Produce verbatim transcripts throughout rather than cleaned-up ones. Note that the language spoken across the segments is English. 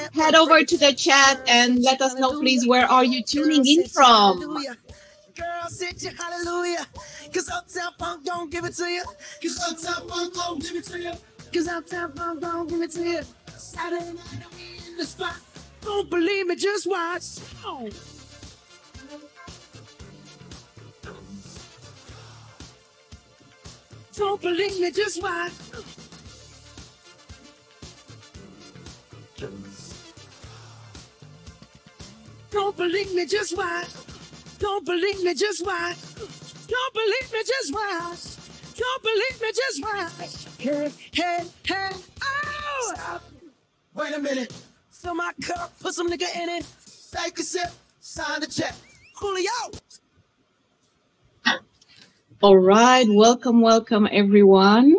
head over to the chat and let us know, please, where are you tuning in from? Girl, sit you hallelujah. Cause Uptown Funk don't give it to you. Cause Uptown Funk don't give it to you. Cause Uptown Funk don't give it to you. Saturday night we in the spot. Don't believe me, just watch. Oh. Don't believe me, just watch. Don't believe me, just watch. Don't believe me, just watch. Don't believe me, just watch. Don't believe me, just watch. Hey, hey, hey, oh! Stop. Wait a minute. Fill my cup, put some nigga in it. Take a sip, sign the check. Julio! All right, welcome, welcome, everyone.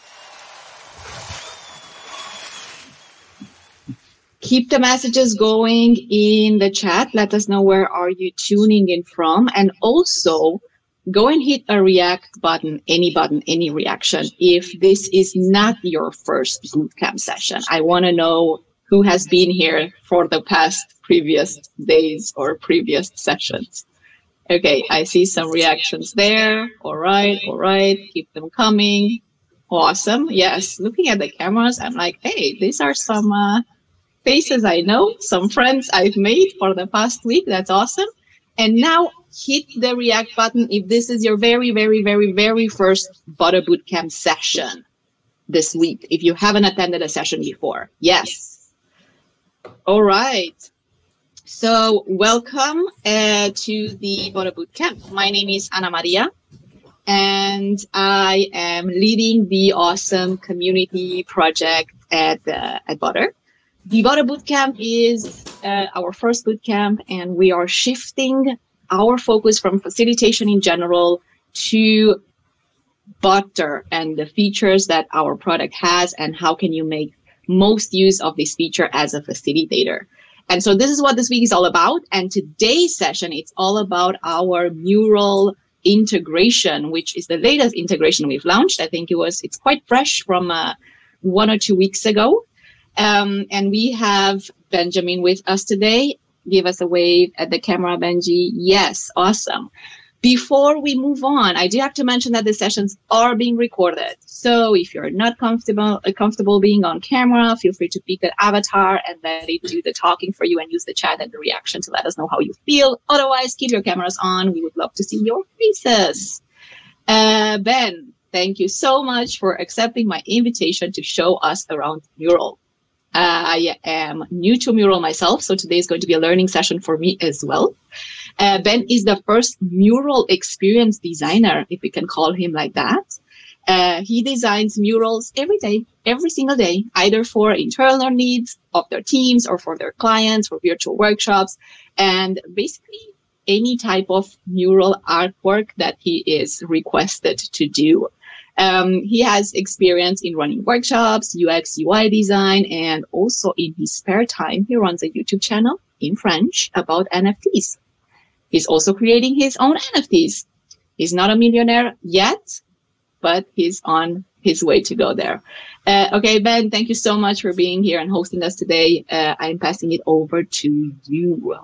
Keep the messages going in the chat. Let us know where are you tuning in from. And also, go and hit a react button, any button, any reaction, if this is not your first bootcamp session. I want to know who has been here for the past previous days or previous sessions. Okay, I see some reactions there. All right, all right, keep them coming. Awesome. Yes, looking at the cameras, I'm like, hey, these are some uh, faces I know, some friends I've made for the past week. That's awesome. And now hit the react button if this is your very, very, very, very first Butter Bootcamp session this week, if you haven't attended a session before. Yes. All right. So welcome uh, to the Butter Bootcamp. My name is Ana Maria, and I am leading the awesome community project at, uh, at Butter. The Butter Bootcamp is uh, our first bootcamp, and we are shifting our focus from facilitation in general to Butter and the features that our product has, and how can you make most use of this feature as a facilitator. And so this is what this week is all about. And today's session, it's all about our mural integration, which is the latest integration we've launched. I think it was, it's quite fresh from uh, one or two weeks ago. Um, and we have Benjamin with us today. Give us a wave at the camera, Benji. Yes, awesome. Before we move on, I do have to mention that the sessions are being recorded. So if you're not comfortable uh, comfortable being on camera, feel free to pick an avatar and let it do the talking for you and use the chat and the reaction to let us know how you feel. Otherwise, keep your cameras on. We would love to see your faces. Uh, Ben, thank you so much for accepting my invitation to show us around Mural. Uh, I am new to Mural myself, so today is going to be a learning session for me as well. Uh, Ben is the first mural experience designer, if we can call him like that. Uh, he designs murals every day, every single day, either for internal needs of their teams or for their clients, for virtual workshops, and basically any type of mural artwork that he is requested to do. Um, he has experience in running workshops, U X, U I design, and also in his spare time, he runs a YouTube channel in French about N F Ts. He's also creating his own N F Ts. He's not a millionaire yet, but he's on his way to go there. Uh, okay, Ben, thank you so much for being here and hosting us today. Uh, I'm passing it over to you.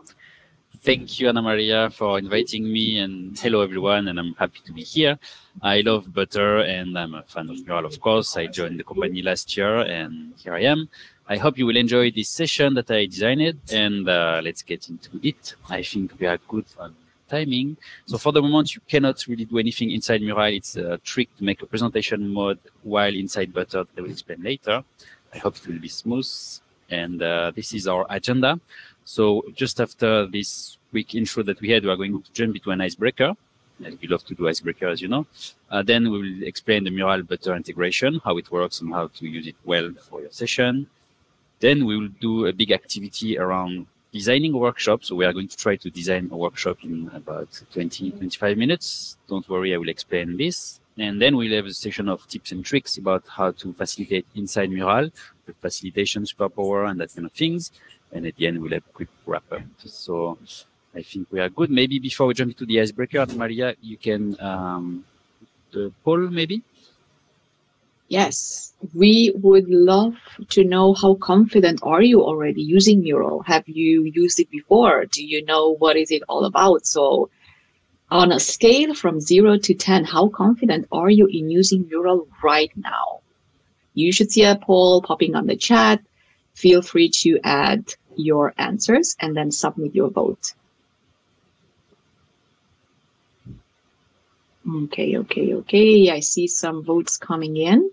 Thank you, Ana Maria, for inviting me, and hello, everyone, and I'm happy to be here. I love Butter, and I'm a fan of Mural, of course. I joined the company last year, and here I am. I hope you will enjoy this session that I designed, and uh, let's get into it. I think we are good on timing. So for the moment, you cannot really do anything inside Mural. It's a trick to make a presentation mode while inside Butter that I will explain later. I hope it will be smooth. And uh, this is our agenda. So just after this quick intro that we had, we are going to jump into an icebreaker. And we love to do icebreaker, as you know. Uh, then we will explain the Mural Butter integration, how it works and how to use it well for your session. Then we will do a big activity around designing a workshop. So we are going to try to design a workshop in about twenty, twenty-five minutes. Don't worry, I will explain this. And then we'll have a session of tips and tricks about how to facilitate inside Mural, the facilitation superpower and that kind of things. And at the end, we'll have a quick wrap up. So I think we are good. Maybe before we jump into the icebreaker, Maria, you can um, the poll maybe? Yes, we would love to know how confident are you already using Mural? Have you used it before? Do you know what is it all about? So on a scale from zero to ten, how confident are you in using Mural right now? You should see a poll popping on the chat. Feel free to add your answers and then submit your vote. Okay, okay, okay. I see some votes coming in.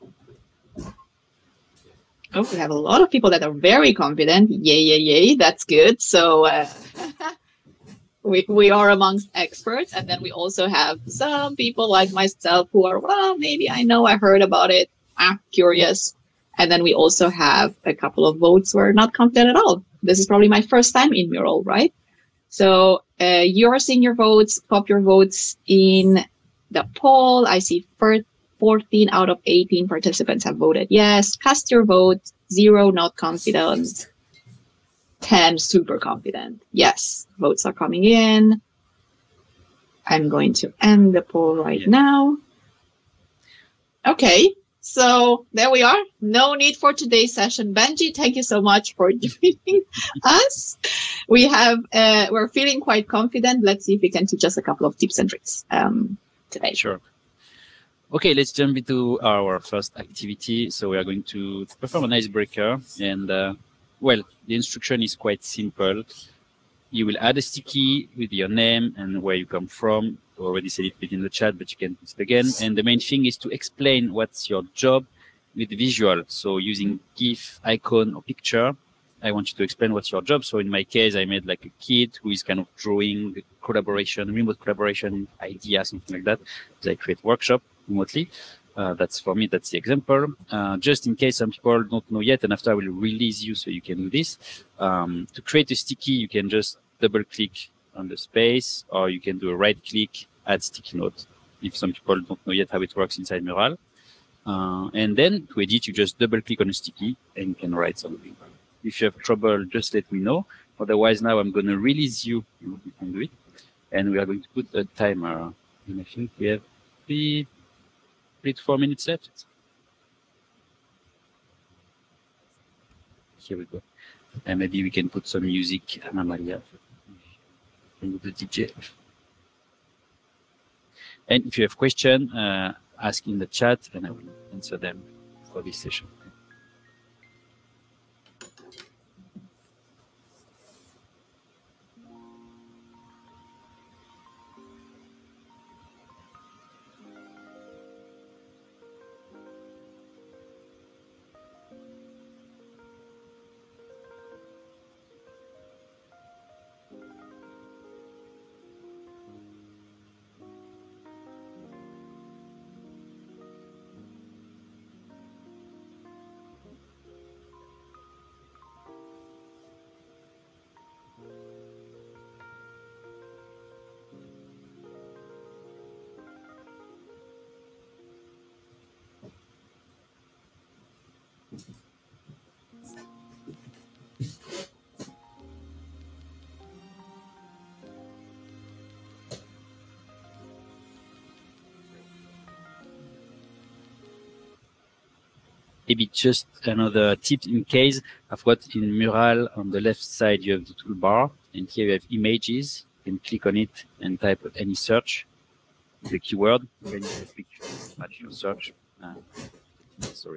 Oh, we have a lot of people that are very confident. Yay, yay, yay. That's good. So uh, we, we are amongst experts. And then we also have some people like myself who are, well, maybe I know I heard about it. I'm curious. And then we also have a couple of votes who are not confident at all. This is probably my first time in Mural, right? So uh, you're seeing your votes, pop your votes in the poll. I see fourteen out of eighteen participants have voted yes. Cast your vote. Zero, not confident. ten, super confident. Yes, votes are coming in. I'm going to end the poll right yeah. now. Okay. So there we are. No need for today's session. Benji, thank you so much for joining us. We have, uh, we're feeling quite confident. Let's see if we can teach us a couple of tips and tricks um, today. Sure. Okay, let's jump into our first activity. So we are going to perform an icebreaker. And, uh, well, the instruction is quite simple. You will add a sticky with your name and where you come from. You already said it within the chat, but you can put it again. And the main thing is to explain what's your job with visual. So using GIF, icon, or picture, I want you to explain what's your job. So in my case, I made like a kid who is kind of drawing collaboration, remote collaboration idea, something like that. So I create workshop remotely. Uh, that's for me, that's the example. Uh, just in case some people don't know yet, and after I will release you so you can do this. Um, to create a sticky, you can just double click on the space, or you can do a right click, add sticky note. If some people don't know yet how it works inside Mural. Uh, and then to edit, you just double click on a sticky and you can write something. If you have trouble, just let me know. Otherwise, now I'm going to release you. You can do it. And we are going to put a timer. And I think we have three, three to four minutes left. Here we go. And maybe we can put some music. Anna Maria. And the D J. And if you have questions, uh, ask in the chat and I will answer them for this session. Maybe just another tip in case I've got in Mural on the left side, you have the toolbar and here you have images. You can click on it and type any search, the keyword, then you have picture, match your search. Uh, sorry.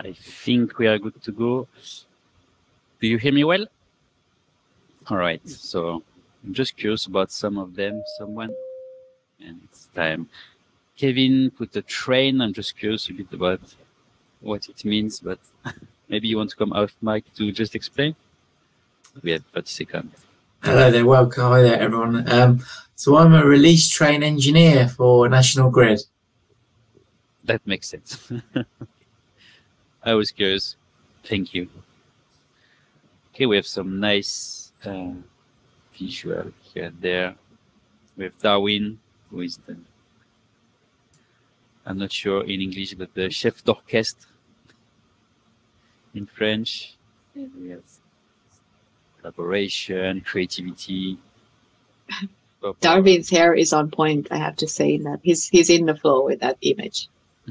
I think we are good to go. Do you hear me well? All right. So I'm just curious about some of them. Someone, and it's time. Kevin put a train. I'm just curious a bit about what it means, but maybe you want to come off mic to just explain. We have thirty seconds. Hello there, welcome. Hi there, everyone. Um, so I'm a release train engineer for National Grid. That makes sense. I was curious. Thank you. Okay, we have some nice uh, visual here and there. We have Darwin, who is the, I'm not sure in English, but the chef d'orchestre in French. And we have collaboration, creativity. Darwin's hair is on point, I have to say that he's he's in the flow with that image.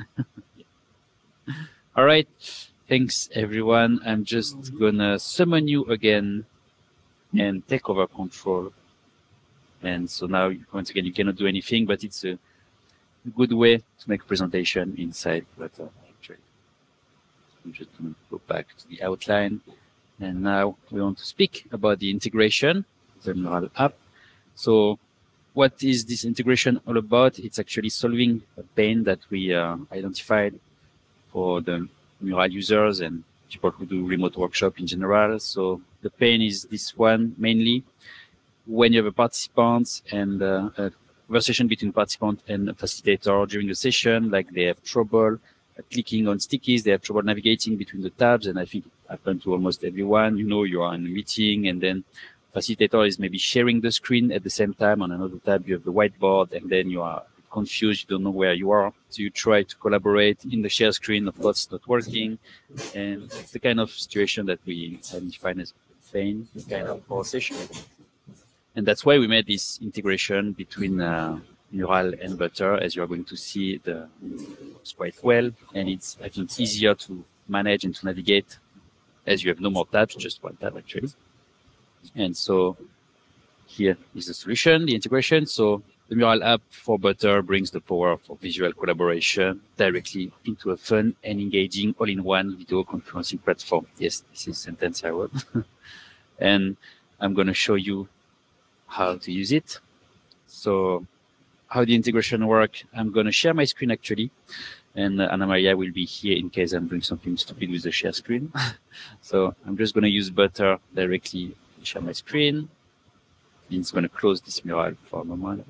All right. Thanks, everyone. I'm just gonna summon you again and take over control. And so now, once again, you cannot do anything, but it's a good way to make a presentation inside Butter. Actually, I'm just gonna go back to the outline. And now we want to speak about the integration, the MURAL app. So what is this integration all about? It's actually solving a pain that we uh, identified for the MURAL users and people who do remote workshop in general. So the pain is this one mainly. When you have a participant and uh, a conversation between participant and a facilitator during the session, like they have trouble clicking on stickies, they have trouble navigating between the tabs, and I think it happened to almost everyone. You know, you are in a meeting and then facilitator is maybe sharing the screen at the same time. On another tab, you have the whiteboard, and then you are confused, you don't know where you are. So you try to collaborate in the share screen, of course, it's not working. And it's the kind of situation that we identify as pain, kind of for session. And that's why we made this integration between uh, MURAL and Butter, as you're going to see, the works quite well. And it's, I think, easier to manage and to navigate as you have no more tabs, just one tab actually. And so here is the solution, the integration. So the MURAL app for Butter brings the power of visual collaboration directly into a fun and engaging all-in-one video conferencing platform. Yes, this is a sentence I wrote. And I'm going to show you how to use it. So how the integration work, I'm going to share my screen actually. And uh, Anna Maria will be here in case I'm doing something stupid with the share screen. So I'm just going to use Butter directly to share my screen. And it's going to close this MURAL for a moment.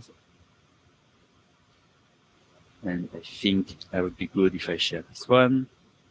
And I think I would be good if I share this one.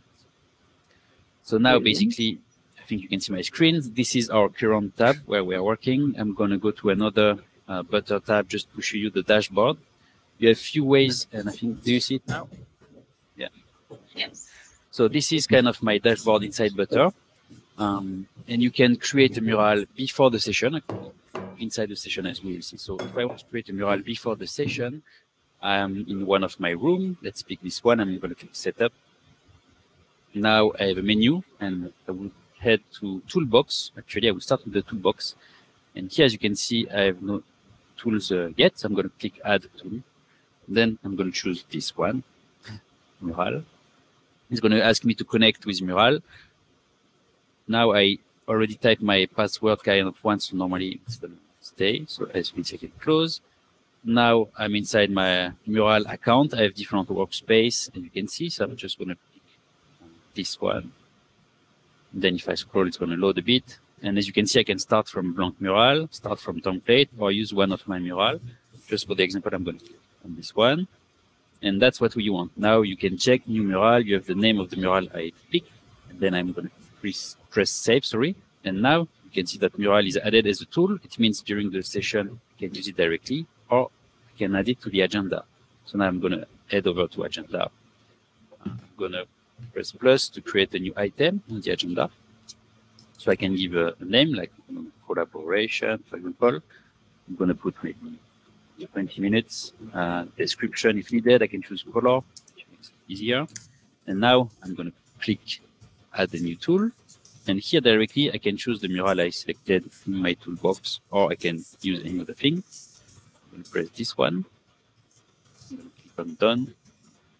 So now basically, I think you can see my screen. This is our current tab where we are working. I'm going to go to another uh, Butter tab just to show you the dashboard. You have a few ways, and I think, do you see it now? Yeah. Yes. So this is kind of my dashboard inside Butter. Um, and you can create a MURAL before the session, inside the session as we will see. So if I want to create a MURAL before the session, I'm in one of my room. Let's pick this one. I'm going to click setup. Now I have a menu and I will head to toolbox. Actually, I will start with the toolbox. And here, as you can see, I have no tools uh, yet. So I'm going to click add tool. Then I'm going to choose this one, MURAL. It's going to ask me to connect with MURAL. Now I already typed my password kind of once, so normally it's going to stay. So as we take it close. Now I'm inside my MURAL account. I have different workspace, and you can see. So I'm just going to pick this one. Then if I scroll, it's going to load a bit. And as you can see, I can start from blank MURAL, start from template, or use one of my MURAL. Just for the example, I'm going to click on this one. And that's what we want. Now you can check new MURAL. You have the name of the MURAL I picked. And then I'm going to press, press save, sorry. And now you can see that MURAL is added as a tool. It means during the session, you can use it directly, or I can add it to the agenda. So now I'm going to head over to agenda. I'm going to press plus to create a new item on the agenda. So I can give a, a name like collaboration, for example. I'm going to put maybe twenty minutes. Uh, description if needed. I can choose color, which makes it easier. And now I'm going to click add a new tool. And here directly, I can choose the MURAL I selected in my toolbox, or I can use any other thing. I'm going to press this one. Click on done.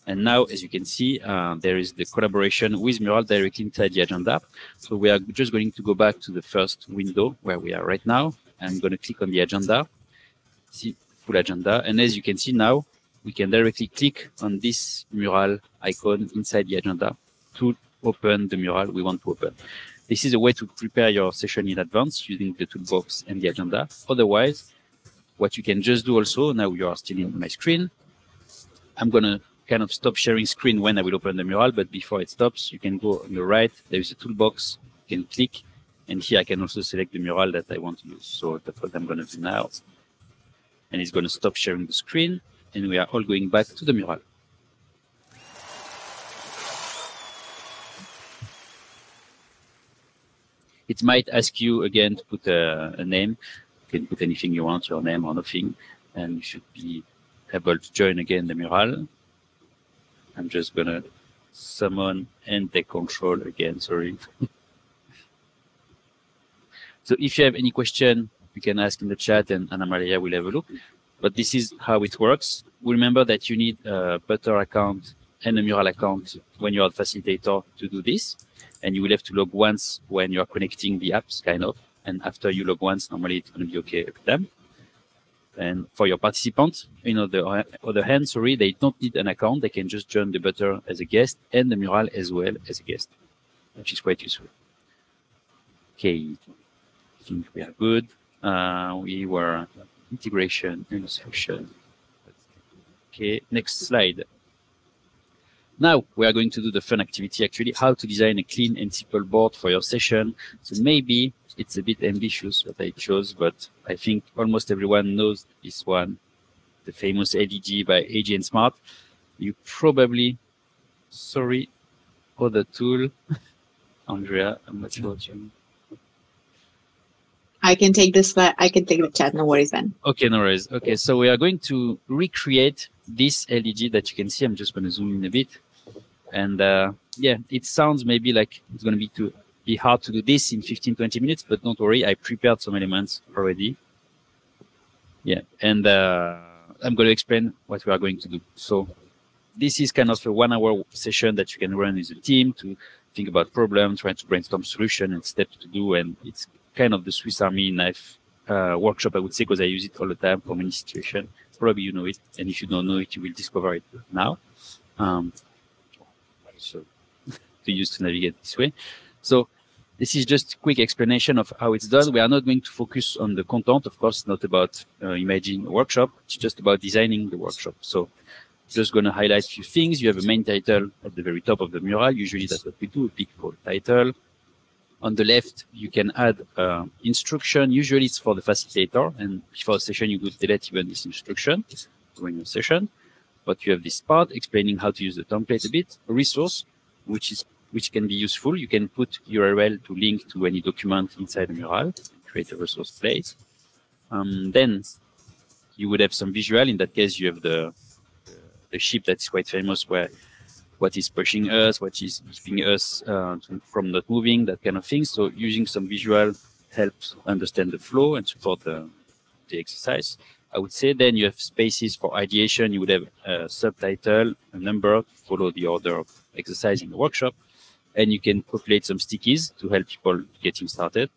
And now, as you can see, uh, there is the collaboration with Mural directly inside the agenda. So we are just going to go back to the first window where we are right now. I'm going to click on the agenda, see full agenda. And as you can see now, we can directly click on this mural icon inside the agenda to open the mural we want to open. This is a way to prepare your session in advance using the toolbox and the agenda. Otherwise, what you can just do also, now you are still in my screen, I'm going to kind of stop sharing screen when I will open the mural, but before it stops, you can go on the right, there is a toolbox, you can click, and here I can also select the mural that I want to use. So that's what I'm going to do now. And it's going to stop sharing the screen, and we are all going back to the mural. It might ask you again to put a, a name. You can put anything you want, your name or nothing, and you should be able to join again the mural. I'm just gonna summon and take control again, sorry. So if you have any question, you can ask in the chat and Anna Maria will have a look. But this is how it works. Remember that you need a Butter account and a Mural account when you are the facilitator to do this. And you will have to log once when you are connecting the apps, kind of. And after you log once, normally it's going to be okay with them. And for your participants, you know, the other hand, sorry, they don't need an account. They can just join the Butter as a guest and the Mural as well as a guest, which is quite useful. Okay, I think we are good. Uh, we were integration and solution. Okay, next slide. Now we are going to do the fun activity, actually, how to design a clean and simple board for your session. So maybe it's a bit ambitious what I chose, but I think almost everyone knows this one, the famous L E D by A G and Smart. You probably, sorry, other tool. Andrea, I'm not sure what you mean. I can take this, but I can take the chat. No worries, then. Okay, no worries. Okay, so we are going to recreate this L E D that you can see. I'm just going to zoom in a bit. And uh, yeah, it sounds maybe like it's going to be to be hard to do this in fifteen, twenty minutes, but don't worry, I prepared some elements already. Yeah, and uh, I'm going to explain what we are going to do. So this is kind of a one hour session that you can run as a team to think about problems, trying to brainstorm solution and steps to do. And it's kind of the Swiss Army knife uh, workshop, I would say, because I use it all the time for many situations. Probably you know it, and if you don't know it, you will discover it now. Um, so to use to navigate this way. So this is just a quick explanation of how it's done. We are not going to focus on the content, of course, not about uh, imagining a workshop. It's just about designing the workshop. So just going to highlight a few things. You have a main title at the very top of the mural. Usually that's what we do, a big bold title. On the left, you can add uh, instruction. Usually it's for the facilitator, and before a session, you could delete even this instruction during a session. But you have this part explaining how to use the template a bit, a resource, which is which can be useful. You can put U R L to link to any document inside the mural, create a resource place. Um, then you would have some visual. In that case, you have the the ship that's quite famous, where what is pushing us, what is keeping us uh, to, from not moving, that kind of thing. So using some visual helps understand the flow and support the, the exercise, I would say. Then you have spaces for ideation. You would have a subtitle, a number to follow the order of exercise in the workshop. And you can populate some stickies to help people getting started.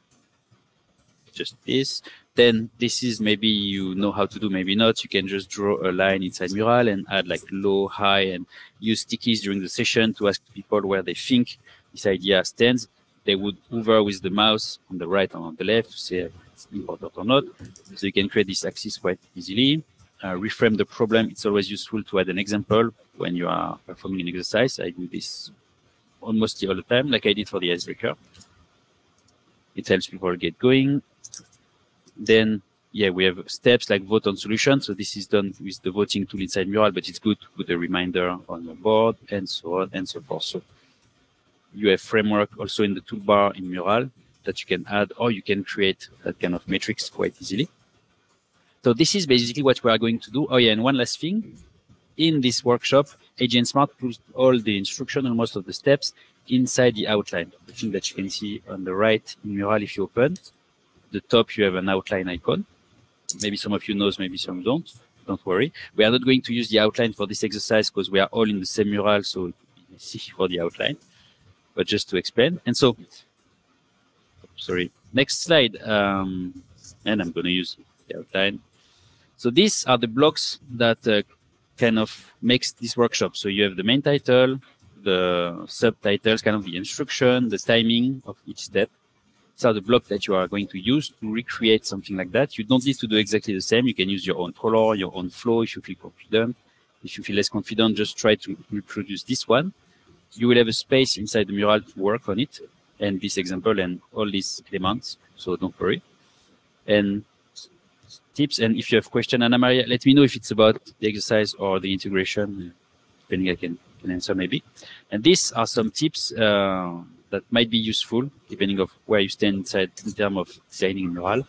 Just this. Then this is maybe you know how to do, maybe not. You can just draw a line inside Mural and add like low, high, and use stickies during the session to ask people where they think this idea stands. They would hover with the mouse on the right and on the left to say if it's important or not. So you can create this axis quite easily. Uh, reframe the problem. It's always useful to add an example when you are performing an exercise. I do this almost all the time, like I did for the icebreaker. It helps people get going. Then, yeah, we have steps like vote on solution. So this is done with the voting tool inside Mural, but it's good to put a reminder on your board and so on and so forth. So you have framework also in the toolbar in Mural that you can add, or you can create that kind of matrix quite easily. So this is basically what we are going to do. Oh yeah, and one last thing. In this workshop, A G N Smart puts all the instruction and most of the steps inside the outline. The thing that you can see on the right in Mural if you open. The top, you have an outline icon. Maybe some of you knows, maybe some don't. don't worry. We are not going to use the outline for this exercise because we are all in the same mural, so it would be messy for the outline. But just to explain. And so, sorry, next slide. Um, and I'm going to use the outline. So these are the blocks that uh, kind of makes this workshop. So you have the main title, the subtitles, kind of the instruction, the timing of each step. These are the blocks that you are going to use to recreate something like that. You don't need to do exactly the same. You can use your own color, your own flow if you feel confident. If you feel less confident, just try to reproduce this one. You will have a space inside the mural to work on it, and this example and all these elements. So don't worry. And tips, and if you have questions, Anna Maria, let me know if it's about the exercise or the integration, depending I can, can answer maybe. And these are some tips uh, that might be useful, depending of where you stand inside in terms of designing a mural.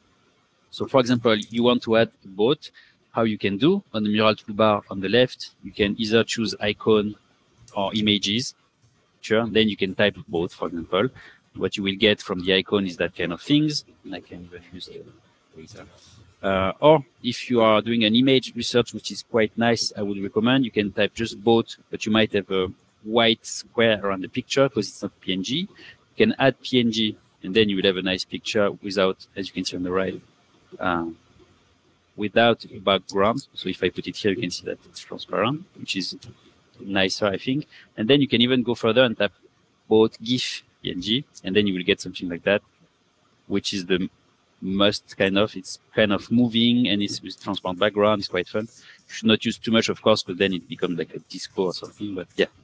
So for example, you want to add a boat, how you can do on the mural toolbar on the left, you can either choose icon or images. Sure. Then you can type both, for example. What you will get from the icon is that kind of things. And I can even use the eraser. Uh, or if you are doing an image research, which is quite nice, I would recommend you can type just boat, but you might have a white square around the picture because it's not P N G. You can add P N G, and then you will have a nice picture without, as you can see on the right, uh, without a background. So if I put it here, you can see that it's transparent, which is nicer, I think. And then you can even go further and tap both GIF P N G, and then you will get something like that, which is the must kind of. It's kind of moving and it's with transparent background. It's quite fun. You should not use too much, of course, because then it becomes like a disco or something. But yeah,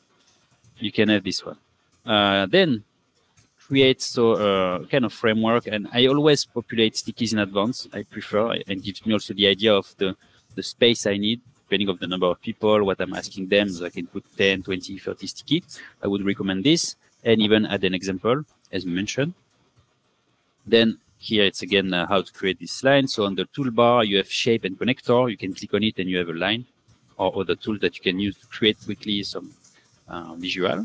you can have this one. Uh, then create so uh, kind of framework, and I always populate stickies in advance. I prefer, and gives me also the idea of the the space I need, depending on the number of people, what I'm asking them. So I can put ten, twenty, thirty sticky. I would recommend this, and even add an example, as mentioned. Then here it's again uh, how to create this line. So on the toolbar, you have shape and connector. You can click on it and you have a line, or other tool that you can use to create quickly some uh, visual.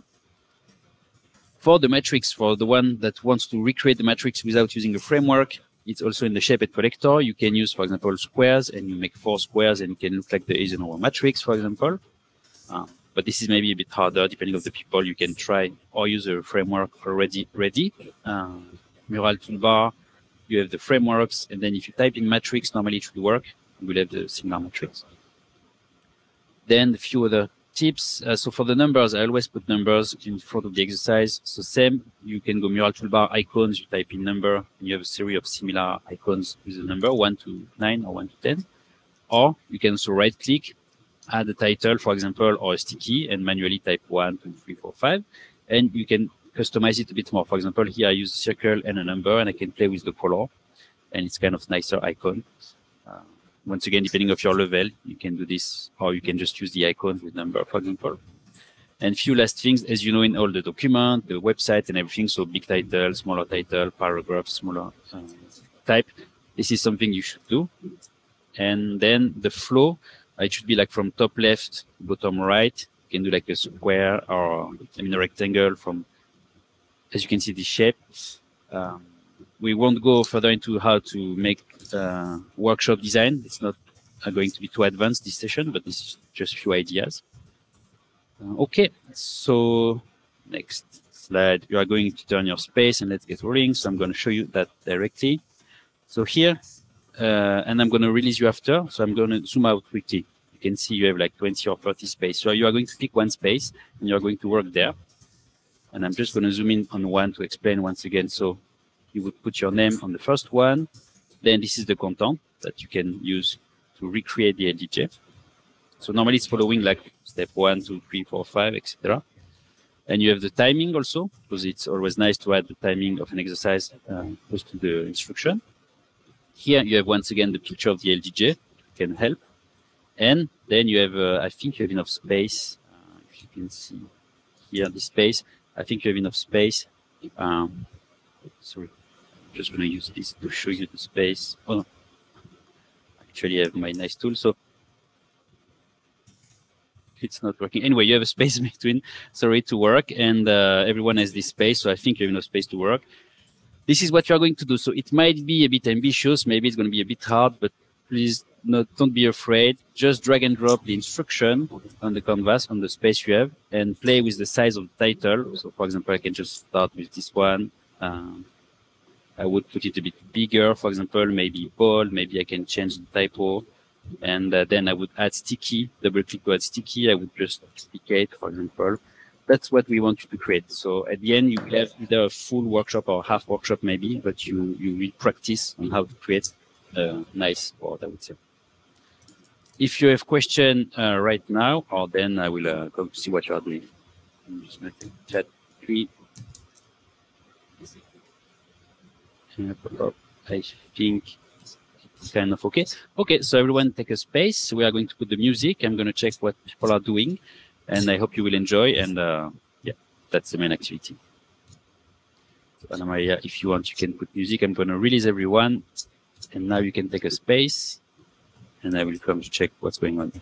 For the matrix, for the one that wants to recreate the matrix without using a framework, it's also in the shape and connector. You can use, for example, squares, and you make four squares and it can look like the Eisenhower matrix, for example. Uh, but this is maybe a bit harder, depending on the people. You can try or use a framework already ready. Uh, Mural toolbar, you have the frameworks, and then if you type in matrix, normally it should work. You will have the similar matrix. Then a few other tips. Uh, so for the numbers, I always put numbers in front of the exercise. So same, you can go mural toolbar, icons, you type in number, and you have a series of similar icons with the number one to nine or one to ten. Or you can also right click, add a title, for example, or a sticky, and manually type one, two, three, four, five. And you can customize it a bit more. For example, here I use a circle and a number, and I can play with the color, and it's kind of nicer icon. Uh, once again, depending on your level, you can do this, or you can just use the icon with number, for example. And few last things, as you know, in all the document, the website and everything, so big title, smaller title, paragraph, smaller uh, type, this is something you should do. And then the flow, it should be like from top left, bottom right. You can do like a square or I mean a rectangle from, as you can see, this shape. Um, we won't go further into how to make uh, workshop design. It's not uh, going to be too advanced this session, but this is just a few ideas. Uh, okay, so next slide, you are going to turn your space and let's get rolling. So I'm going to show you that directly. So here, uh, and I'm going to release you after. So I'm going to zoom out quickly. You can see you have like twenty or thirty space. So you are going to pick one space and you're going to work there. And I'm just going to zoom in on one to explain once again. So you would put your name on the first one. Then this is the content that you can use to recreate the L D J. So normally it's following like step one, two, three, four, five, et cetera. And you have the timing also, because it's always nice to add the timing of an exercise uh, close to the instruction. Here you have once again the picture of the L D J, can help. And then you have, uh, I think you have enough space. Uh, if you can see here the space, I think you have enough space. Um, sorry, I'm just going to use this to show you the space. Oh, no. Actually, I have my nice tool, so it's not working. Anyway, you have a space between, sorry, to work, and uh, everyone has this space, so I think you have enough space to work. This is what you are going to do. So it might be a bit ambitious, maybe it's going to be a bit hard, but please not, don't be afraid. Just drag and drop the instruction on the canvas, on the space you have, and play with the size of the title. So for example, I can just start with this one. Um, I would put it a bit bigger, for example, maybe bold, maybe I can change the typo. And uh, then I would add sticky, double click to add sticky. I would just duplicate, for example. That's what we want you to create. So at the end, you have either a full workshop or half workshop maybe, but you, you will practice on how to create a nice board, I would say. If you have question uh, right now, or then I will uh, go to see what you are doing. I'm just going to chat three. I think it's kind of okay. Okay, so everyone take a space. We are going to put the music. I'm going to check what people are doing, and I hope you will enjoy. And uh, yeah, that's the main activity. So Anna Maria, if you want, you can put music. I'm going to release everyone, and now you can take a space, and I will come to check what's going on.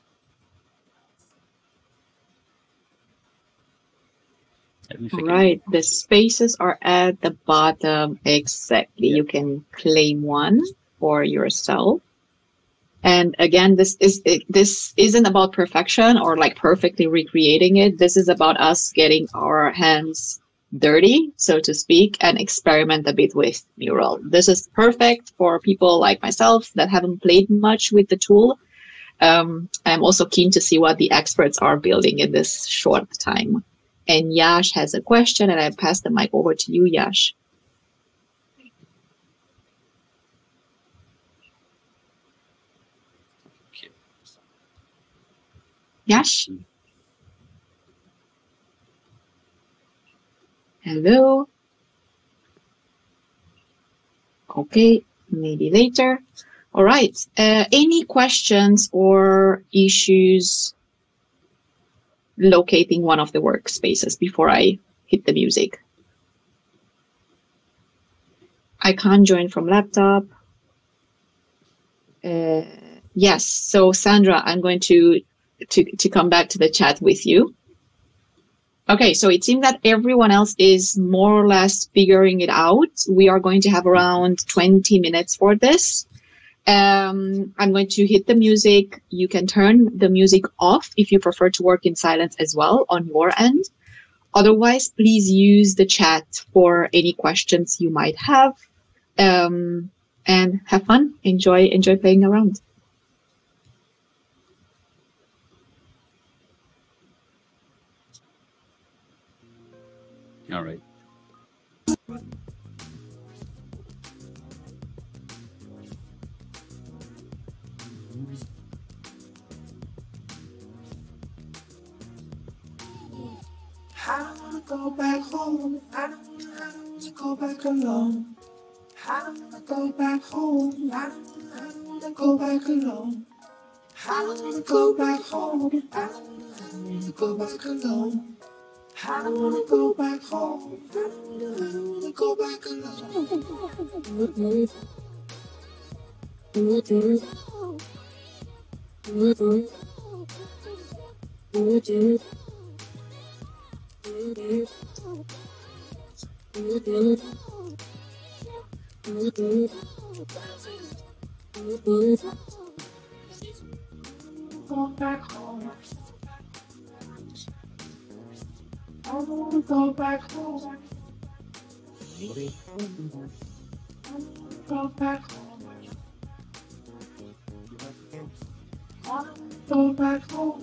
All right, the spaces are at the bottom. Exactly. Yeah. You can claim one for yourself. And again, this is it, this isn't about perfection or like perfectly recreating it. This is about us getting our hands dirty, so to speak, and experiment a bit with Mural. This is perfect for people like myself that haven't played much with the tool. Um, I'm also keen to see what the experts are building in this short time. And Yash has a question, and I pass the mic over to you, Yash. Okay. Yash? Hello? Okay, maybe later. All right. Uh, any questions or issues locating one of the workspaces before I hit the music? I can't join from laptop. Uh, yes. So Sandra, I'm going to, to, to come back to the chat with you. Okay. So it seems that everyone else is more or less figuring it out. We are going to have around twenty minutes for this. Um, I'm going to hit the music. You can turn the music off if you prefer to work in silence as well on your end. Otherwise, please use the chat for any questions you might have. Um, and have fun. Enjoy, enjoy playing around. All right. I don't wanna go back home. I don't wanna, I don't wanna go back alone. I don't wanna go back home. I don't wanna, I don't wanna go back alone. I don't wanna go back home. I don't wanna, I don't wanna go back alone. I don't wanna go back home. I don't wanna, I don't wanna go back alone. Go back home. I wanna go back home. Go back home. I wanna go back home.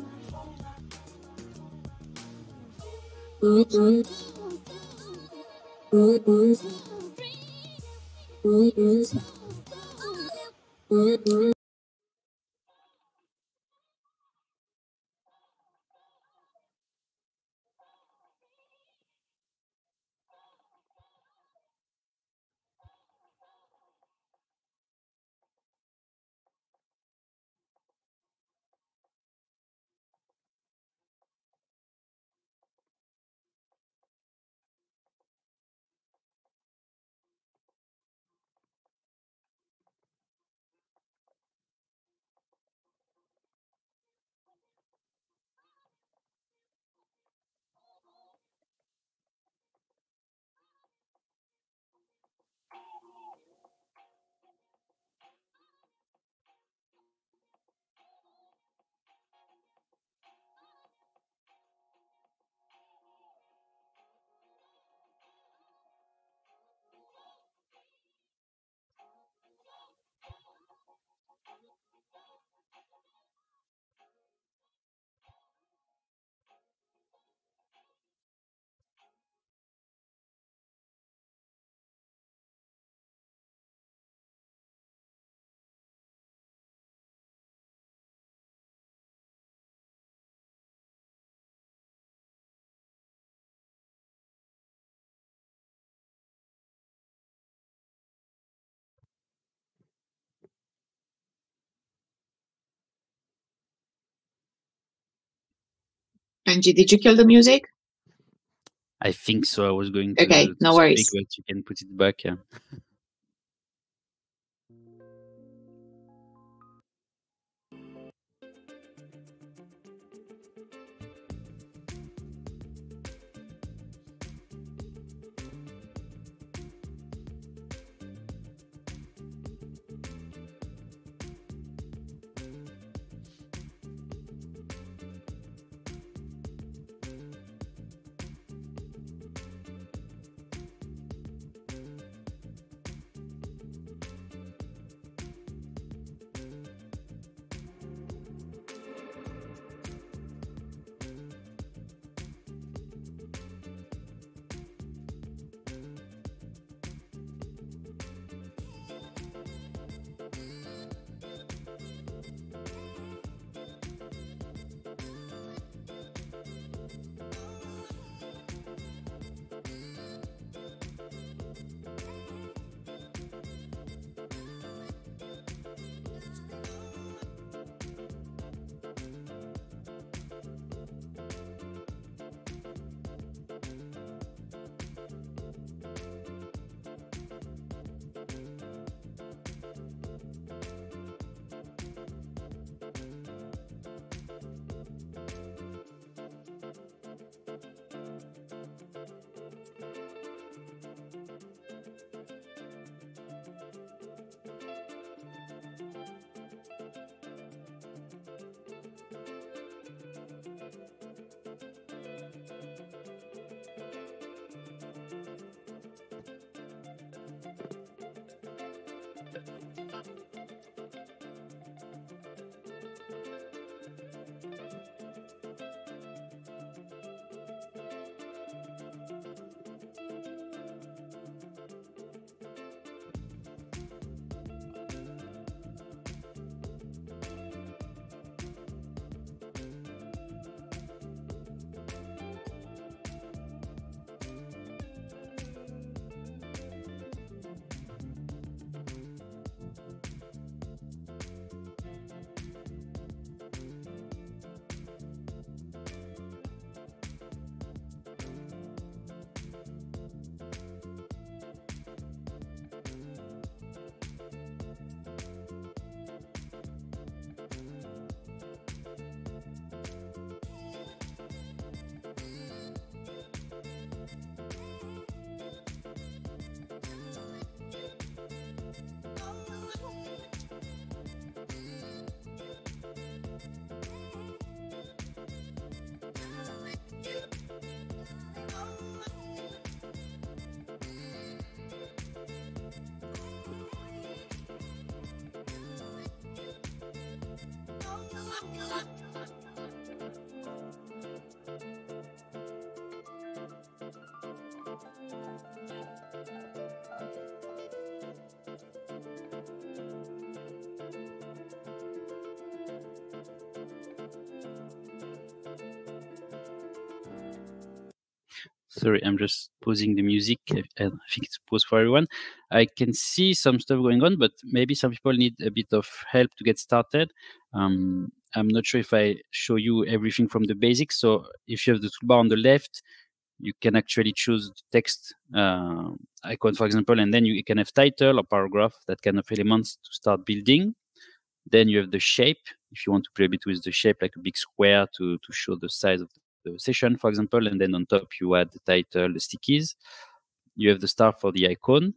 Angie, did you kill the music? I think so. I was going to, Okay, to no speak, worries. but you can put it back. Yeah. Sorry, I'm just pausing the music. I I think it's paused for everyone. I can see some stuff going on, but maybe some people need a bit of help to get started. Um, I'm not sure if I show you everything from the basics. So if you have the toolbar on the left, you can actually choose the text uh, icon, for example, and then you can have title or paragraph, that kind of elements to start building. Then you have the shape, if you want to play a bit with the shape, like a big square to, to show the size of the session, for example. And then on top, you add the title, the stickies. You have the star for the icon,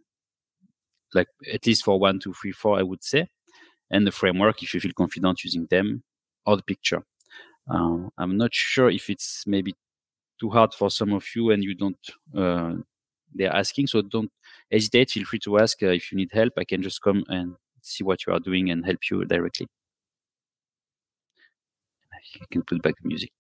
like at least for one, two, three, four, I would say. And the framework, if you feel confident using them, or the picture. Uh, I'm not sure if it's maybe too hard for some of you and you don't, uh, they're asking. So don't hesitate. Feel free to ask uh, if you need help. I can just come and see what you are doing and help you directly. You can put back the music.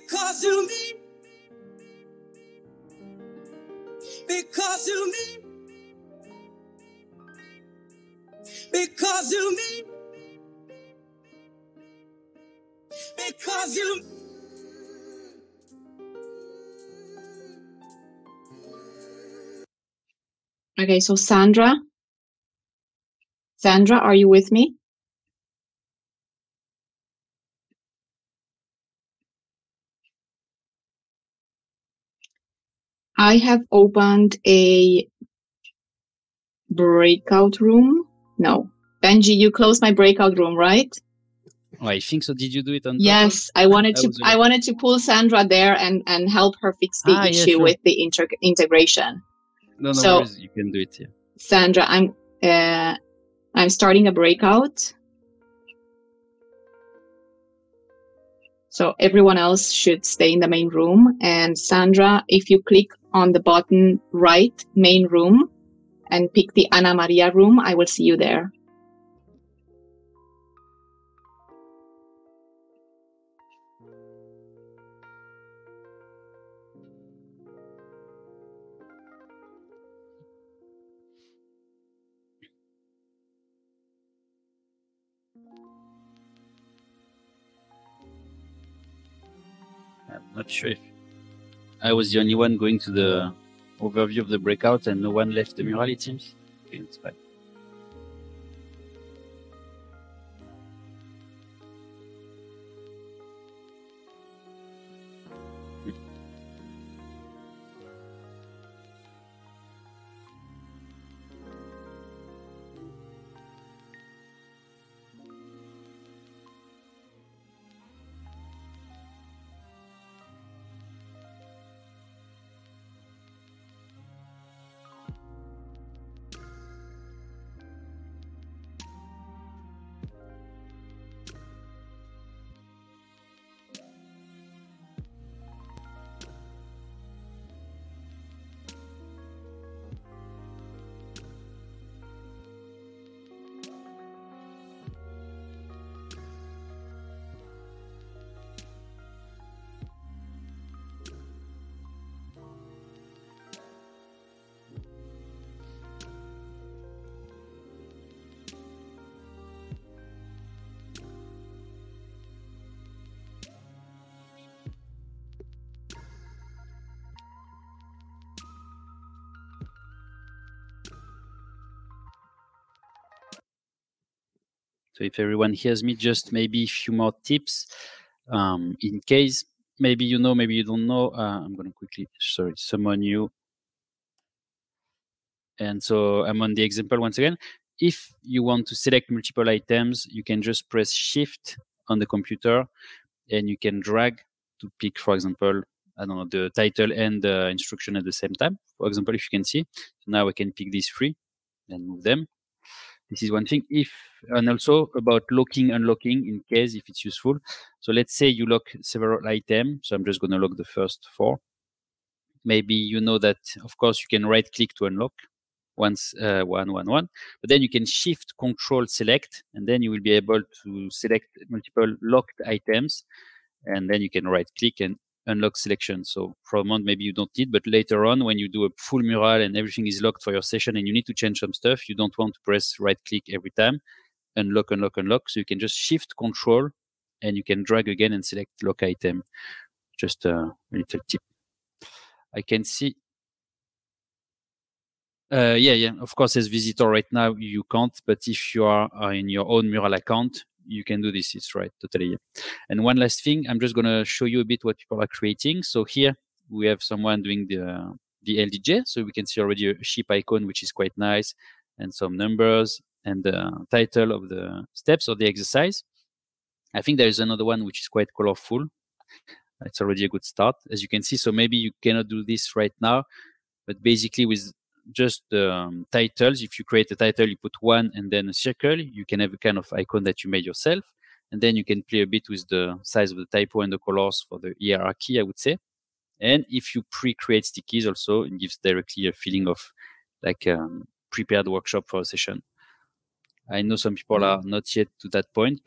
Because of me. Because of me. Because of me. Because you. Okay, so Sandra. Sandra, are you with me? I have opened a breakout room. No. Benji, you closed my breakout room, right? Oh, I think so. Did you do it on Yes, purpose? I wanted I to was I wanted to pull Sandra there and, and help her fix the Ah, yeah, issue sure. with the inter integration. No, no So, worries. You can do it here. Sandra, I'm uh, I'm starting a breakout. So everyone else should stay in the main room. And Sandra, if you click on the button right, main room, and pick the Ana Maria room, I will see you there. I'm not sure if I was the only one going to the overview of the breakout and no one left the mural, it seems. Okay, it's fine. So if everyone hears me, just maybe a few more tips. Um, in case maybe you know, maybe you don't know, uh, I'm going to quickly, sorry, summon you. And so I'm on the example once again. If you want to select multiple items, you can just press Shift on the computer and you can drag to pick, for example, I don't know, the title and the instruction at the same time. For example, if you can see, so now I can pick these three and move them. This is one thing. If and also about locking, unlocking in case if it's useful. So let's say you lock several items. So I'm just going to lock the first four. Maybe you know that, of course, you can right click to unlock once uh, one, one, one. But then you can shift, control, select, and then you will be able to select multiple locked items. And then you can right click and unlock selection. So for a month, maybe you don't need, but later on, when you do a full mural and everything is locked for your session and you need to change some stuff, you don't want to press right click every time, unlock, unlock, unlock. So you can just shift control and you can drag again and select lock item. Just a little tip. I can see. Uh, yeah, yeah. Of course, as visitor right now, you can't, but if you are uh, in your own mural account, you can do this. It's right, totally. Yeah. And one last thing, I'm just going to show you a bit what people are creating. So here we have someone doing the, the L D J. So we can see already a sheep icon, which is quite nice, and some numbers and the title of the steps of the exercise. I think there is another one which is quite colorful. It's already a good start, as you can see. So maybe you cannot do this right now, but basically with just um, titles, if you create a title, you put one and then a circle, you can have a kind of icon that you made yourself. And then you can play a bit with the size of the typo and the colors for the hierarchy, I would say. And if you pre-create stickies also, it gives directly a feeling of like a um, prepared workshop for a session. I know some people are not yet to that point, but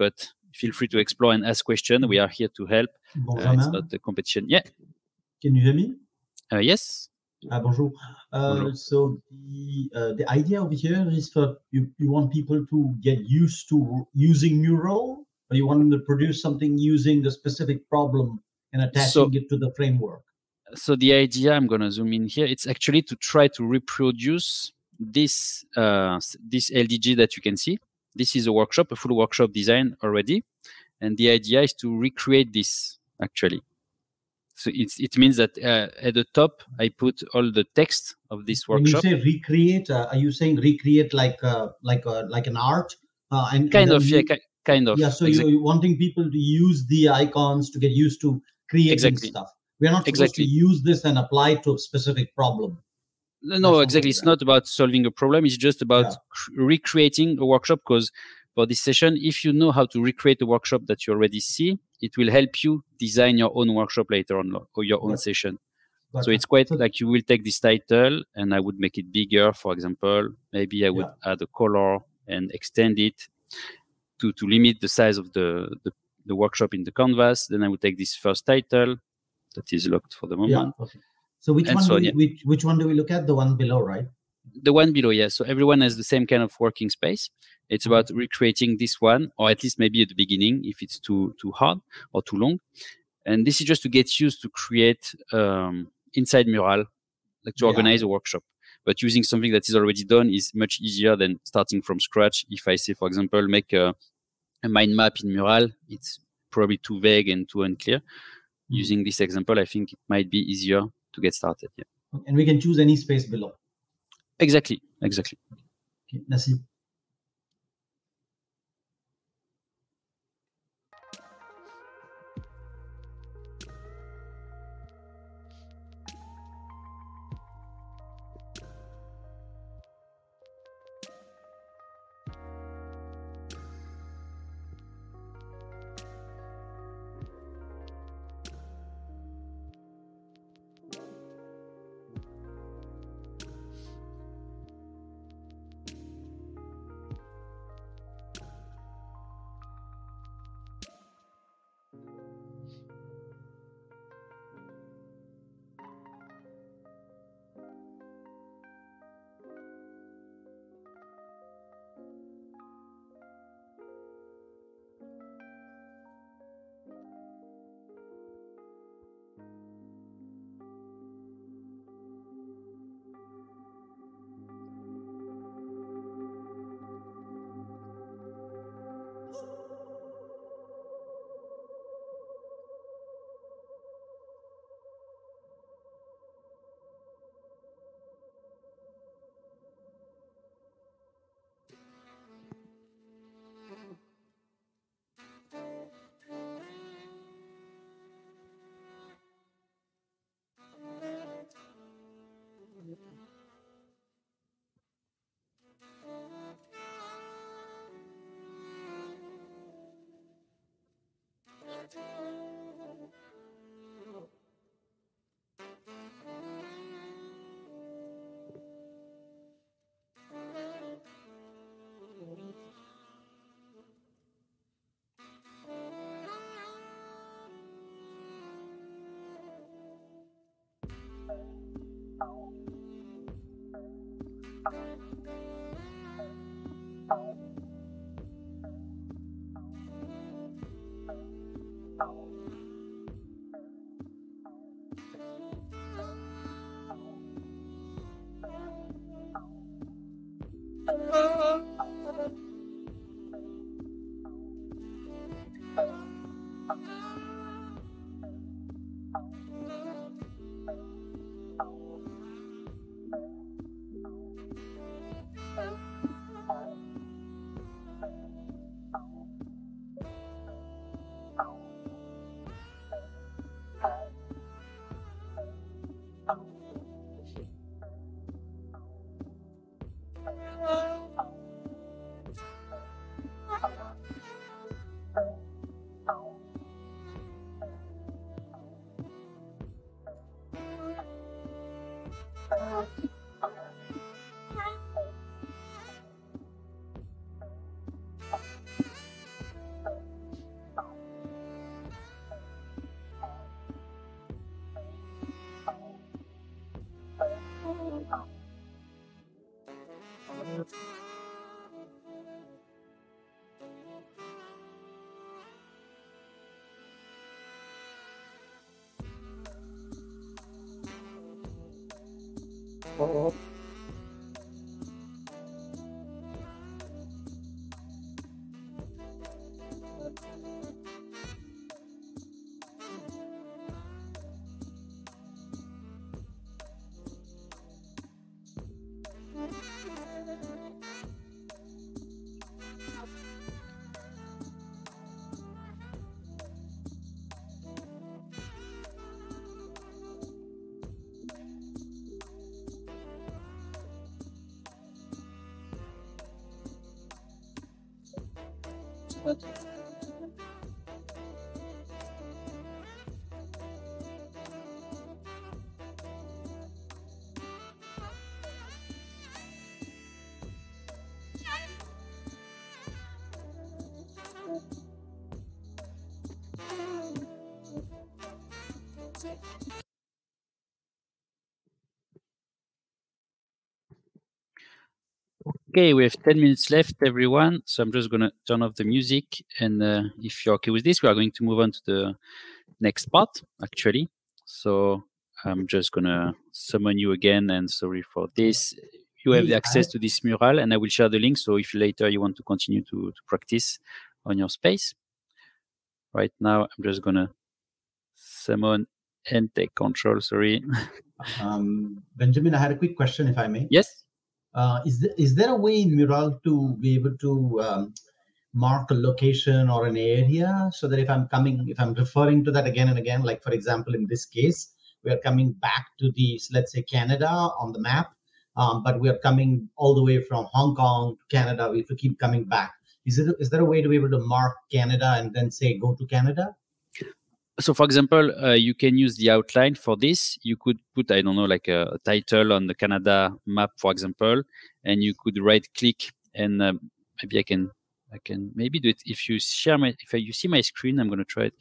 feel free to explore and ask questions. We are here to help. Uh, it's not a competition. Yeah. Can you hear me? Uh, yes. Ah, bonjour. Uh, Bonjour. so the uh, the idea over here is for you, you want people to get used to using Mural, or you want them to produce something using the specific problem and attaching So, it to the framework? So the idea, I'm going to zoom in here, it's actually to try to reproduce this, uh, this L D G that you can see. This is a workshop, a full workshop design already. And the idea is to recreate this actually. So it's, it means that uh, at the top, I put all the text of this workshop. When you say recreate, uh, are you saying recreate like uh, like uh, like an art? Uh, and, kind and of, you, yeah, kind of. Yeah, so exactly. you're wanting people to use the icons to get used to creating exactly. stuff. We're not supposed exactly. to use this and apply it to a specific problem. No, That's exactly. It's not about solving a problem. It's just about yeah. recreating a workshop, because for this session, if you know how to recreate a workshop that you already see, it will help you design your own workshop later on, or your own Got session. Got so it. it's quite so, like you will take this title and I would make it bigger, for example. Maybe I would yeah. add a color and extend it to, to limit the size of the, the, the workshop in the canvas. Then I would take this first title that is locked for the moment. Yeah, okay. So which one so, do we, yeah. which, which one do we look at? The one below, right? The one below, yes. So everyone has the same kind of working space. It's about mm-hmm. recreating this one, or at least maybe at the beginning if it's too too hard or too long. And this is just to get used to create um, inside Mural, like to yeah. organize a workshop. But using something that is already done is much easier than starting from scratch. If I say, for example, make a, a mind map in Mural, it's probably too vague and too unclear. Mm-hmm. Using this example, I think it might be easier to get started. Yeah. And we can choose any space below. Exactly, exactly. Okay, merci. Okay, we have ten minutes left, everyone. So I'm just going to turn off the music. And uh, if you're okay with this, we are going to move on to the next part, actually. So I'm just going to summon you again. And sorry for this. You have the access to this mural, and I will share the link. So if later you want to continue to, to practice on your space. Right now, I'm just going to summon and take control. Sorry. Um, Benjamin, I had a quick question, if I may. Yes. Uh, is, there, is there a way in Mural to be able to um, mark a location or an area so that if I'm coming, if I'm referring to that again and again, like for example, in this case, we are coming back to the, let's say, Canada on the map, um, but we are coming all the way from Hong Kong to Canada. We have to keep coming back. Is, it, is there a way to be able to mark Canada and then say, go to Canada? So, for example, uh, you can use the outline for this. You could put, I don't know, like a, a title on the Canada map, for example, and you could right-click and uh, maybe I can, I can maybe do it. If you share my, if you see my screen, I'm going to try it.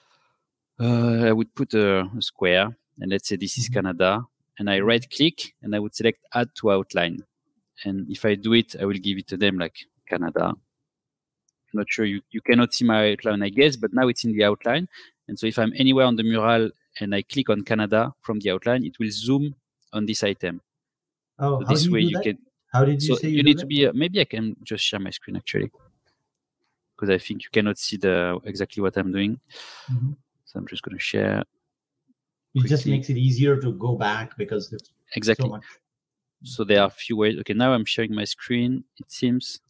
Uh, I would put a, a square, and let's say this is Canada, and I right-click and I would select Add to Outline. And if I do it, I will give it a name like Canada. I'm not sure you you cannot see my outline, I guess, but now it's in the outline. And so if I'm anywhere on the mural and I click on Canada from the outline, it will zoom on this item. Oh, so how this do you way do you that? can. How did you so say you, you do need that? to be. Uh, maybe I can just share my screen actually, because I think you cannot see the exactly what I'm doing. Mm-hmm. So I'm just going to share. It quickly. just makes it easier to go back because there's exactly. so much. So there are a few ways. Okay, now I'm sharing my screen. It seems.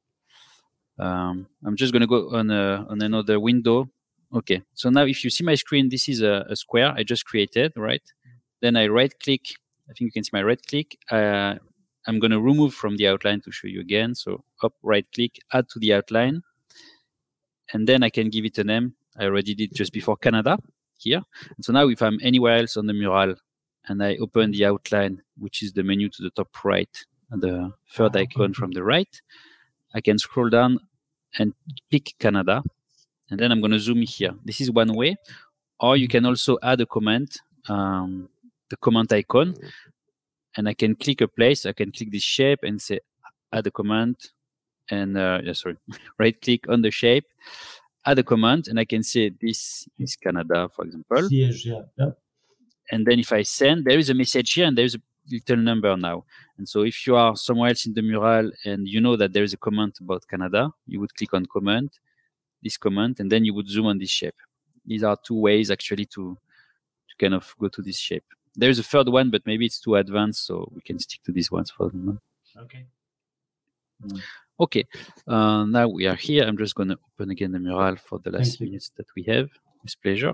Um, I'm just going to go on a, on another window. Okay, so now if you see my screen, this is a, a square I just created, right? Then I right click. I think you can see my right click. Uh, I'm going to remove from the outline to show you again. So up, right click, add to the outline. And then I can give it a name. I already did just before Canada here. And so now if I'm anywhere else on the mural and I open the outline, which is the menu to the top right, the third Ah, icon okay. from the right, I can scroll down and pick Canada. And then I'm going to zoom here. This is one way. Or you can also add a comment, um, the comment icon. And I can click a place. I can click this shape and say, add a comment. And, uh, yeah, sorry, right click on the shape, add a comment. And I can say, this is Canada, for example. Yes, yeah, yeah. And then if I send, there is a message here and there's a little number now. And so if you are somewhere else in the mural and you know that there is a comment about Canada, you would click on comment, this comment, and then you would zoom on this shape. These are two ways actually to, to kind of go to this shape. There's a third one, but maybe it's too advanced, so we can stick to these ones for the moment. Okay. Mm. Okay, uh, now we are here. I'm just going to open again the mural for the last minutes that we have. With pleasure.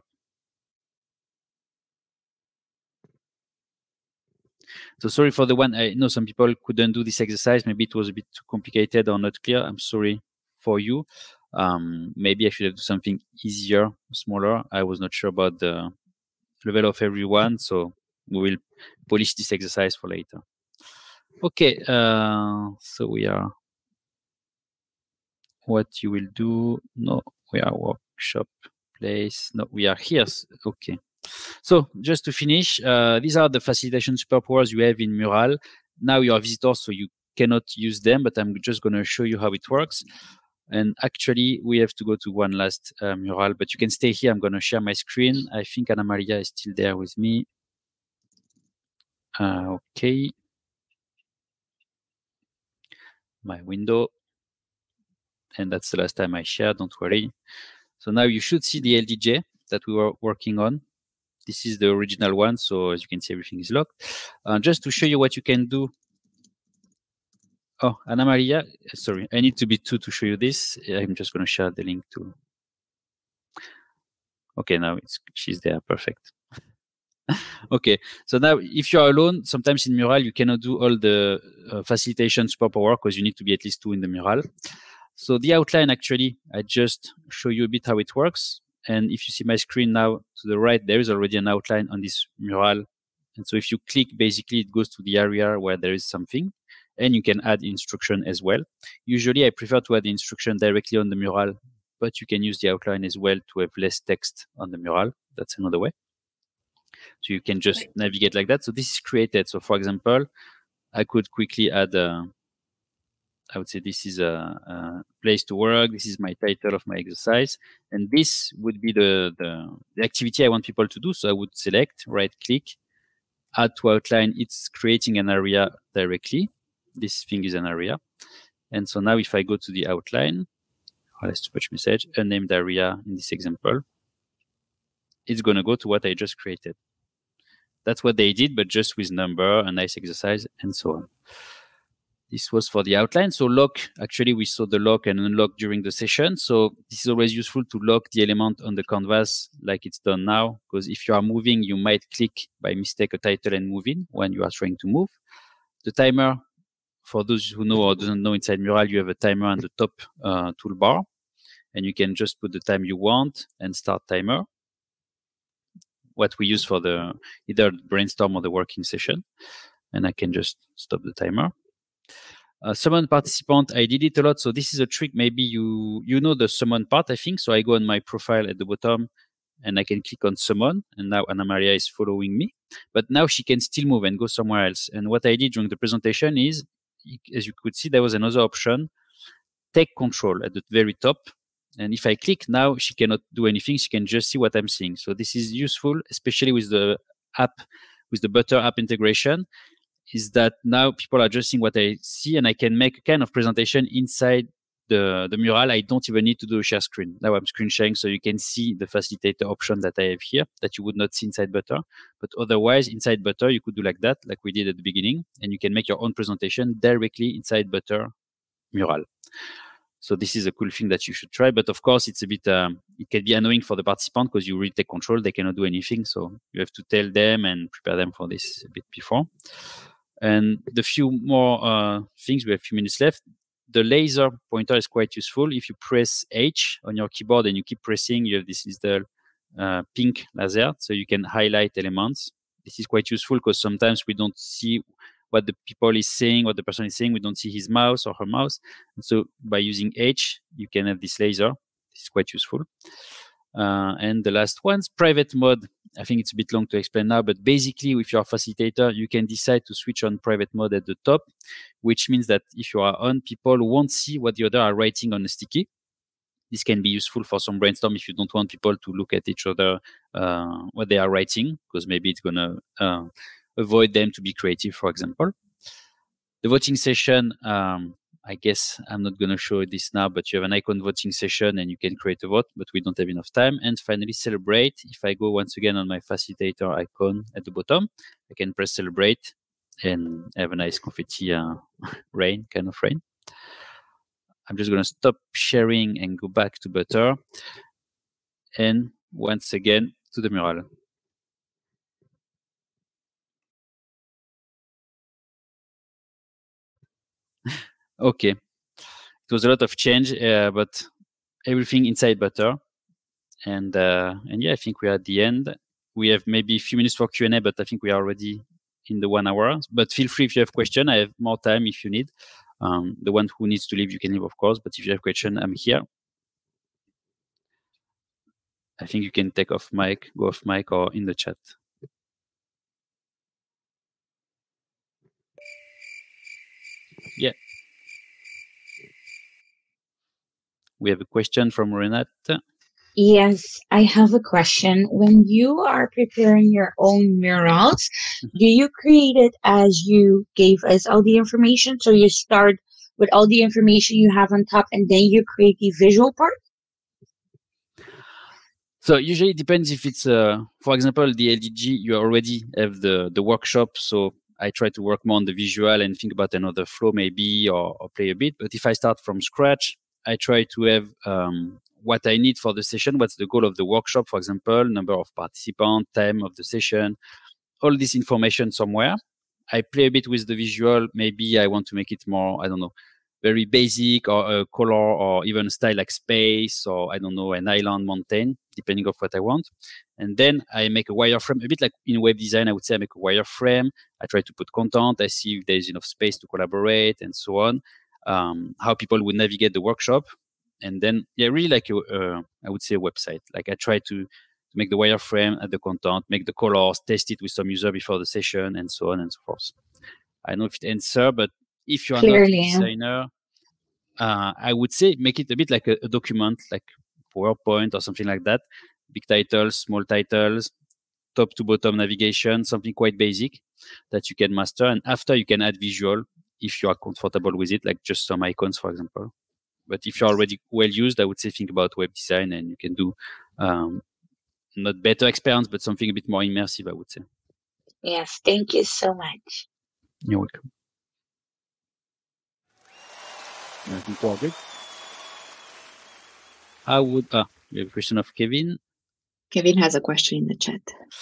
So sorry for the one. I know some people couldn't do this exercise. Maybe it was a bit too complicated or not clear. I'm sorry for you. Um, maybe I should have done something easier, smaller. I was not sure about the level of everyone, so we will polish this exercise for later. Okay, uh, so we are. What you will do? No, we are workshop place. No, we are here. Okay. So just to finish, uh, these are the facilitation superpowers you have in Mural. Now you are visitors, so you cannot use them, but I'm just going to show you how it works. And actually, we have to go to one last uh, Mural, but you can stay here. I'm going to share my screen. I think Anna Maria is still there with me. Uh, okay. my window. And that's the last time I shared, don't worry. So now you should see the L D J that we were working on. This is the original one. So as you can see, everything is locked. Uh, just to show you what you can do. Oh, Anna Maria, sorry, I need to be two to show you this. I'm just going to share the link to. Okay, now it's she's there, perfect. Okay, so now if you're alone, sometimes in Mural, you cannot do all the uh, facilitation super power because you need to be at least two in the Mural. So the outline, actually, I just show you a bit how it works. And if you see my screen now to the right, there is already an outline on this Mural. And so if you click, basically it goes to the area where there is something. And you can add instruction as well. Usually I prefer to add the instruction directly on the Mural, but you can use the outline as well to have less text on the Mural. That's another way. So you can just navigate like that. So this is created. So for example, I could quickly add, a, I would say this is a, a place to work. This is my title of my exercise. And this would be the, the, the activity I want people to do. So I would select, right click, add to outline. It's creating an area directly. This thing is an area. And so now if I go to the outline, oh, let's touch message, unnamed area in this example, it's going to go to what I just created. That's what they did, but just with number, a nice exercise, and so on. This was for the outline. So lock, actually, we saw the lock and unlock during the session. So this is always useful to lock the element on the canvas like it's done now, because if you are moving, you might click by mistake a title and move in when you are trying to move. The timer, for those who know or doesn't know, inside Mural, you have a timer on the top uh, toolbar, and you can just put the time you want and start timer. What we use for the either brainstorm or the working session. And I can just stop the timer. Uh, summon participant, I did it a lot. So this is a trick. Maybe you you know the summon part, I think. So I go on my profile at the bottom and I can click on summon. And now Anna Maria is following me. But now she can still move and go somewhere else. And what I did during the presentation is, as you could see, there was another option, take control at the very top. And if I click now, she cannot do anything. She can just see what I'm seeing. So this is useful, especially with the app, with the Butter app integration, is that now people are just seeing what I see, and I can make a kind of presentation inside the, the Mural. I don't even need to do a share screen. Now I'm screen sharing, so you can see the facilitator option that I have here that you would not see inside Butter. But otherwise, inside Butter, you could do like that, like we did at the beginning, and you can make your own presentation directly inside Butter Mural. So this is a cool thing that you should try. But of course, it's a bit, um, it can be annoying for the participant because you really take control. They cannot do anything. So you have to tell them and prepare them for this a bit before. And the few more uh, things, we have a few minutes left. The laser pointer is quite useful. If you press H on your keyboard and you keep pressing, you have this little uh, pink laser. So you can highlight elements. This is quite useful because sometimes we don't see what the people is saying, what the person is saying. We don't see his mouse or her mouse. And so by using H, you can have this laser. This is quite useful. Uh, and the last one's private mode. I think it's a bit long to explain now, but basically if you're a facilitator, you can decide to switch on private mode at the top, which means that if you are on, people won't see what the other are writing on a sticky. This can be useful for some brainstorm if you don't want people to look at each other, uh, what they are writing, because maybe it's going to uh, avoid them to be creative, for example. The voting session, um, I guess I'm not going to show this now, but you have an icon voting session and you can create a vote, but we don't have enough time. And finally, celebrate. If I go once again on my facilitator icon at the bottom, I can press celebrate and have a nice confetti uh, rain, kind of rain. I'm just going to stop sharing and go back to Butter. And once again, to the Mural. Okay, it was a lot of change, uh, but everything inside Butter. And uh, and yeah, I think we are at the end. We have maybe a few minutes for Q and A, but I think we are already in the one hour. But feel free if you have question. I have more time if you need. Um, the one who needs to leave, you can leave, of course. But if you have question, I'm here. I think you can take off mic, go off mic, or in the chat. Yeah. We have a question from Renate. Yes, I have a question. When you are preparing your own murals, do you create it as you gave us all the information? So you start with all the information you have on top, and then you create the visual part? So usually it depends if it's, uh, for example, the L D G, you already have the, the workshop. So I try to work more on the visual and think about another flow maybe, or, or play a bit. But if I start from scratch, I try to have um, what I need for the session. What's the goal of the workshop, for example, number of participants, time of the session, all this information somewhere. I play a bit with the visual. Maybe I want to make it more, I don't know, very basic, or a color, or even style like space, or I don't know, an island, mountain, depending on what I want. And then I make a wireframe, a bit like in web design. I would say I make a wireframe. I try to put content. I see if there's enough space to collaborate and so on. Um, how people would navigate the workshop. And then, yeah, really like a, uh, I would say a website. Like I try to make the wireframe, add the content, make the colors, test it with some user before the session, and so on and so forth. I don't know if it answers, but if you are Clearly, not a designer, uh, I would say make it a bit like a, a document, like PowerPoint or something like that. Big titles, small titles, top to bottom navigation, something quite basic that you can master. And after you can add visual if you are comfortable with it, like just some icons, for example. But if you're already well used, I would say think about web design, and you can do um, not better experience, but something a bit more immersive, I would say. Yes, thank you so much. You're welcome. Nothing for good. I would, ah, we have a question of Kevin. Kevin has a question in the chat.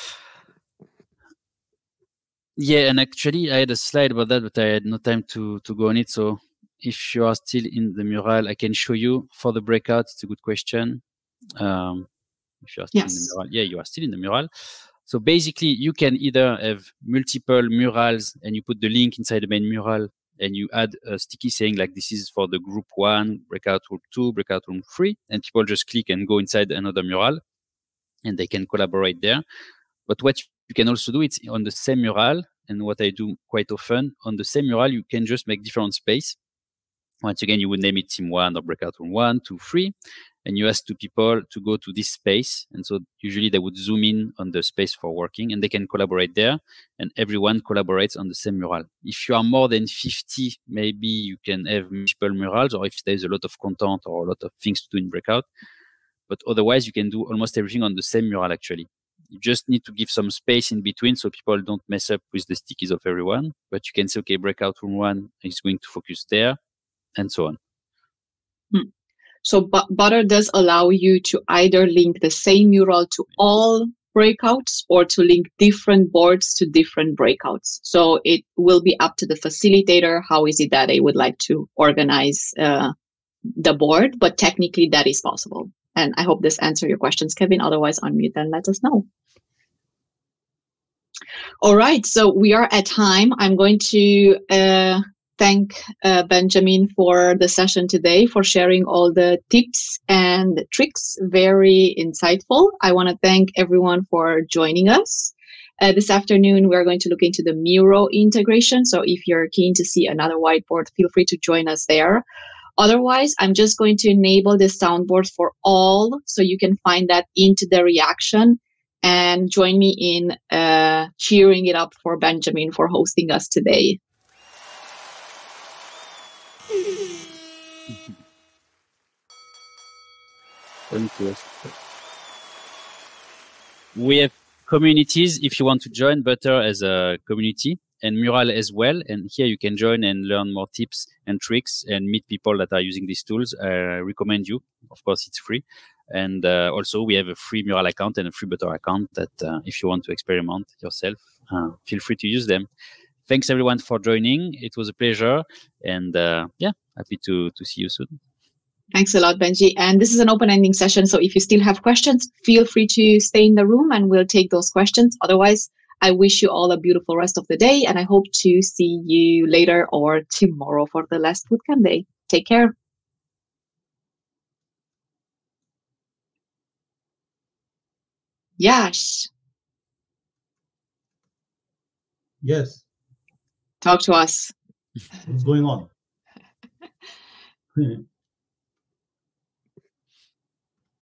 Yeah, and actually I had a slide about that, but I had no time to, to go on it. So if you are still in the mural, I can show you for the breakout. It's a good question. Um, if you are still Yes. in the mural, yeah, you are still in the mural. So basically, you can either have multiple murals and you put the link inside the main mural, and you add a sticky saying like this is for the group one, breakout room two, breakout room three, and people just click and go inside another mural, and they can collaborate there. But what you can also do, it's on the same mural, and what I do quite often, on the same mural, you can just make different space. Once again, you would name it team one or breakout room one, two, three, and you ask two people to go to this space. And so usually they would zoom in on the space for working, and they can collaborate there, and everyone collaborates on the same mural. If you are more than fifty, maybe you can have multiple murals, or if there's a lot of content or a lot of things to do in breakout. But otherwise, you can do almost everything on the same mural, actually. You just need to give some space in between so people don't mess up with the stickies of everyone. But you can say, okay, breakout room one is going to focus there, and so on. Hmm. So but Butter does allow you to either link the same mural to all breakouts, or to link different boards to different breakouts. So it will be up to the facilitator how is it that they would like to organize uh, the board, but technically that is possible. And I hope this answers your questions, Kevin. Otherwise, unmute and let us know. All right, so we are at time. I'm going to uh, thank uh, Benjamin for the session today, for sharing all the tips and tricks. Very insightful. I want to thank everyone for joining us. Uh, this afternoon, we're going to look into the Mural integration. So if you're keen to see another whiteboard, feel free to join us there. Otherwise, I'm just going to enable the soundboard for all, so you can find that into the reaction, and join me in uh, cheering it up for Benjamin for hosting us today. Thank you. We have communities if you want to join Butter as a community, and Mural as well. And here you can join and learn more tips and tricks and meet people that are using these tools. I recommend you. Of course, it's free. And uh, also, we have a free Mural account and a free Butter account that uh, if you want to experiment yourself, uh, feel free to use them. Thanks, everyone, for joining. It was a pleasure. And uh, yeah, happy to, to see you soon. Thanks a lot, Benji. And this is an open-ending session, so if you still have questions, feel free to stay in the room and we'll take those questions. Otherwise, I wish you all a beautiful rest of the day, and I hope to see you later or tomorrow for the last bootcamp day. Take care. Yash. Yes. Talk to us. What's going on?